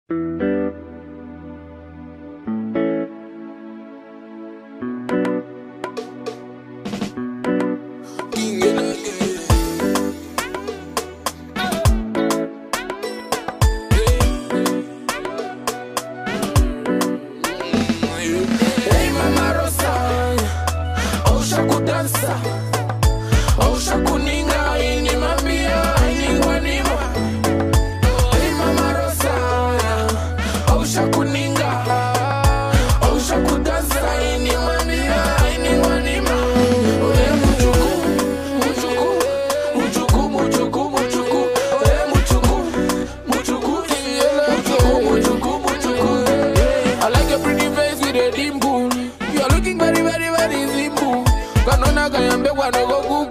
Hey MamaRosa, osha kudansa, osha kuninga, ini mambia, ini wanima. Hey MamaRosa, osha kuninga, osha kudansa, ini mambia, ini wanima. Oye muchuku, muchuku, muchuku, muchuku, muchuku. Oye muchuku, muchuku, muchuku, muchuku, muchuku. I like your pretty face with a dimple. You are looking very, very, very simple. Kanona kayambe kwa no go